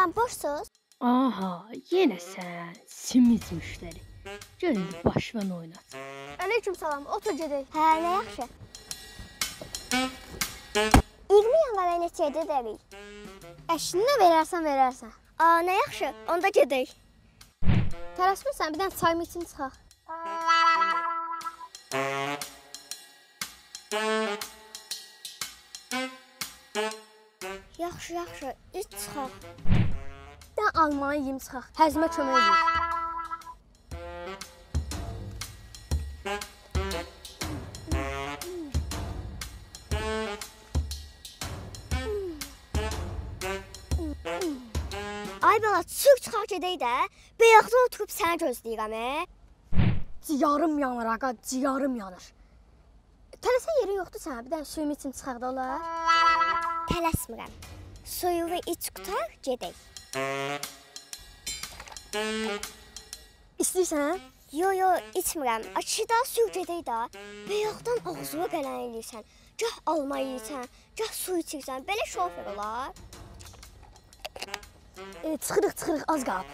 Sən boşsuz? Aha, yenə sən, simit müştəri. Gəl indi başvan oynat. Aleyküm salam, otur gedək. Hə, nə yaxşı. 20 yanvara neçə edərik? Əşinə verərsən. Nə yaxşı, onda gedək. Tələsmirsən, bir dənə çay için çıxaq. Yaxşı, iç çıxaq. Bir dənə almanı yeyim çıxaq, həzmə kömək edir. Ay bala, çıx çıxaq gedək də. Bəyaqda oturub səni gözləyirəm. Ciyarım yanır ağa, ciyarım yanır. Tələsən yeri yoxdur sənə, bir dənə suyum için çıxaq da olar. Tələsmirəm. Suyunu iç qutar, gedək. İstəyirsən? Yo, içmirəm. Açıda su gedək də. Bəyaqdan ağzına qələn eləyirsən. Gah alma yeyirsən, gah su içirsən. Belə şofer olar. Çıxırıq, az qalıb.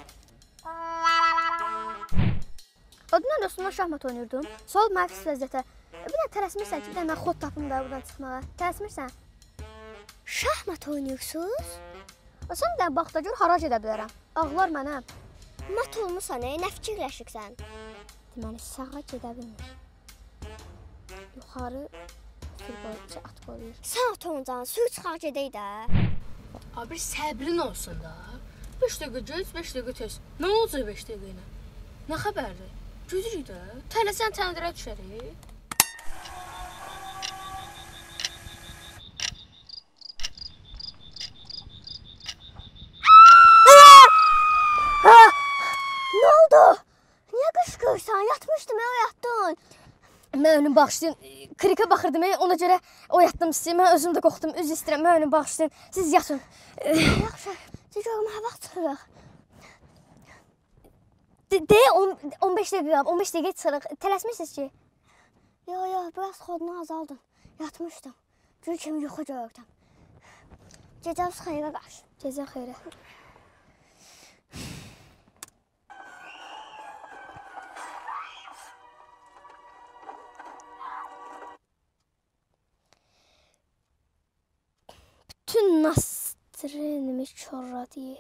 O dünən dostumla şahmat oynuyordum. Sol məfis vəziyyətə. Bir dənə tələsmirsən ki, bir dənə mən xod tapım da buradan çıxmağa. Tələsmirsən? Şahmat oynuyorsunuz? Sən bir dənə bax da gör, harac edə bilərəm. Ağlar mənəm. Mat olmusan, nə fikirləşirsən? Deməli, sağa gedə bilmir. Yuxarı futbolçu at qoyur. Sən at oncan, su çıxaq gedək də. Abi səbrin olsun da. 5 dəqiqə göz, 5 dəqiqə tez. Nə olacaq 5 dəqiqə ilə? Nə xəbərdir? Gözürük də. Tələsən təndirə düşərik. Nə oldu? Niyə qışqırırsan? Yatmışdım, oyatdın. Mən önüm bağışlayın. Krikə baxırdım, ona görə oyatdım sizi. Mən özüm də qorxdum, üzr istəyirəm. Mən önüm bağışlayın. Siz yatın. Yaxşı, görüm, hava çıxırıq. 15 dəqiqə qalıb, 15 dəqiqə çıxırıq. Tələsmirsiniz ki? Yo, biraz xodunu azaldım. Yatmışdım. Gün kimi yuxu gördüm. Gecəniz xeyrə qarşı. Gecən xeyrə. Bütün nastrenimi körradı.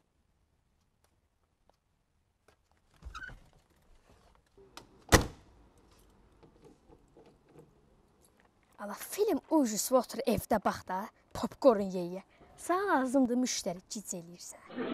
Allah, film ucuz otur evdə bax da, popcorn yeyə. Sağ ağzımda müştəri gic eləyirsən.